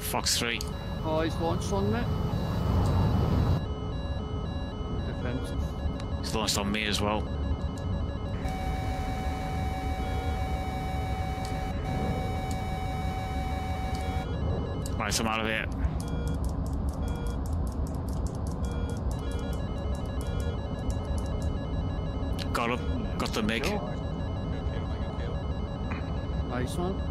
Fox 3. Oh, he's launched on me. Defensive. He's launched on me as well. Right, I'm out of here. Got him. Got the MiG. Nice one.